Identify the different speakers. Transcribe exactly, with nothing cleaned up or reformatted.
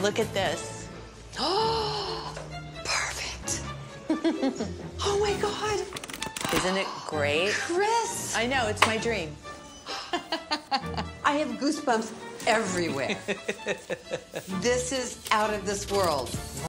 Speaker 1: Look at this.
Speaker 2: Oh, perfect. Oh my God.
Speaker 1: Isn't it great?
Speaker 2: Chris.
Speaker 1: I know, it's my dream.
Speaker 2: I have goosebumps everywhere. This is out of this world.